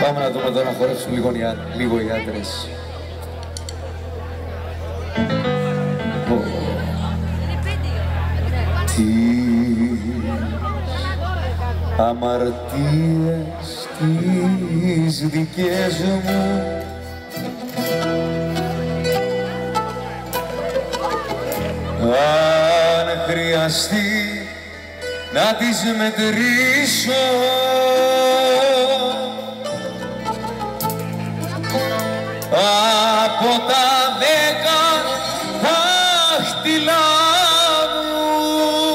Πάμε να δούμε εδώ να χορέψουν λίγο οι άντρες. Τις αμαρτίες τις δικές μου αν χρειαστεί να τις μετρήσω από τα 10 δάχτυλα μου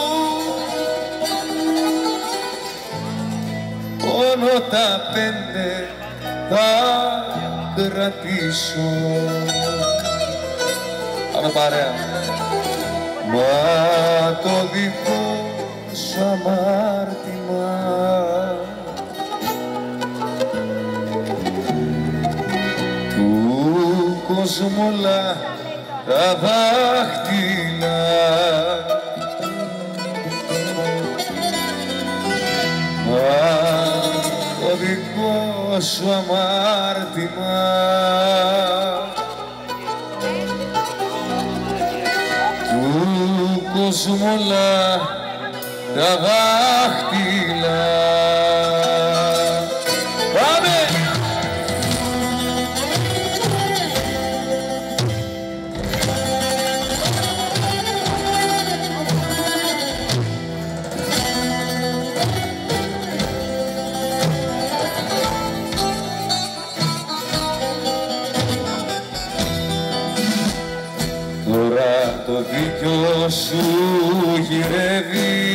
μόνο τα 5 θα κρατήσω. Πάμε παρέα. Μα το δικό σου αμάρτημα του κόσμου όλα τα δάχτυλα μα το δικό σου αμάρτημα του κόσμου όλα τα δάχτυλα. Πάμε! Τώρα το δίκιο σου γυρεύει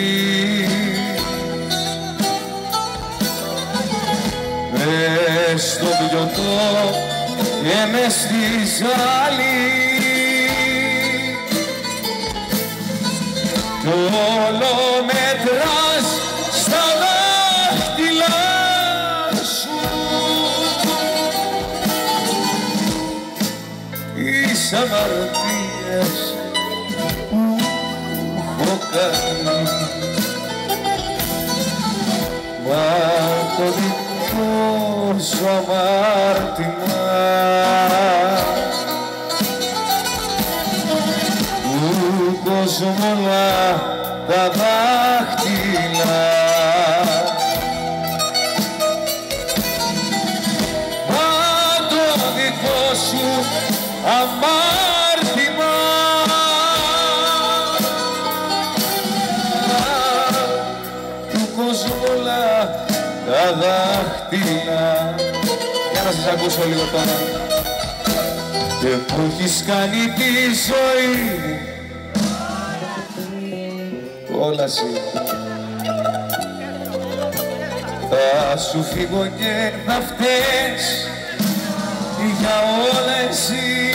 μες στο πιωτό και μες στη ζάλη κι όλο μετράς στα δάχτυλα σου τις αμαρτίες που έχω κάνει μα το δικό σου αμάρτημα του κόσμου όλα τα δάχτυλα μα το δικό σου αμάρτημα του κόσμου όλα τα δάχτυλα. Για να σας ακούσω λίγο τώρα. Και που έχεις κάνει τη ζωή όλα εσύ θα σου φύγω και θα φταίς για όλα εσύ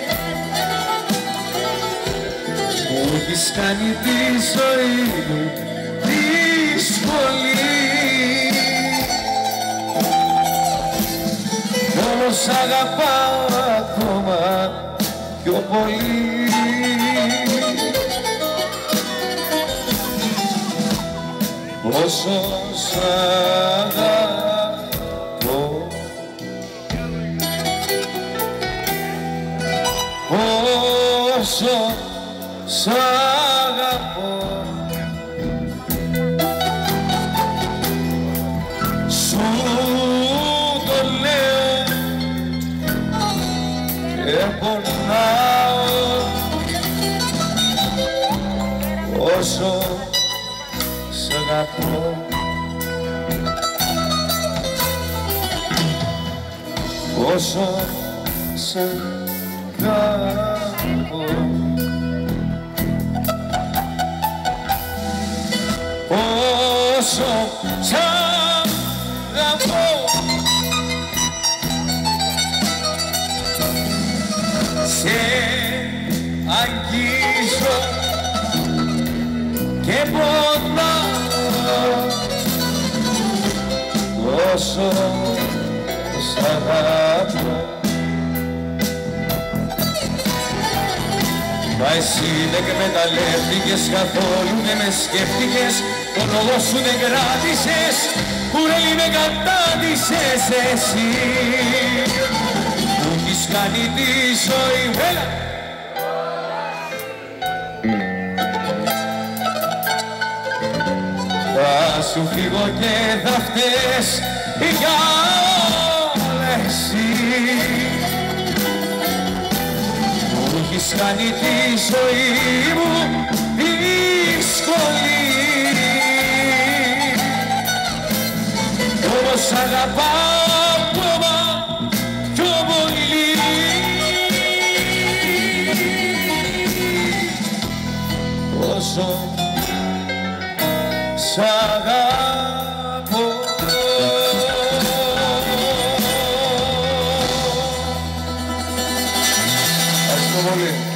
που έχεις κάνει τη ζωή μου δύσκολη μόνο σ' αγαπάω ακόμα πιο πολύ όσο σ' αγαπώ όσο σ' αγαπώ σου το λέω και πονάω όσο σ' αγαπώ όσο σ' αγαπώ όσο σ' αγαπώ σε αγγίζω και πονάω όσο σ' αγαπώ μα εσύ δεν εκμεταλλεύτηκες καθόλου, δεν με σκέφτηκες, το λόγο σου δεν κράτησες Κουρέλι με κατάντησες εσύ, μου έχεις κάνει τη ζωή μου. Έλα! Θα σου φύγω και θα φταίς για όλα εσύ, μου έχεις κάνει τη ζωή μου δύσκολη. Όμως αγαπάω ακόμα πιο πολύ. Όσο σ' αγαπώ. Ευχαριστώ πολύ.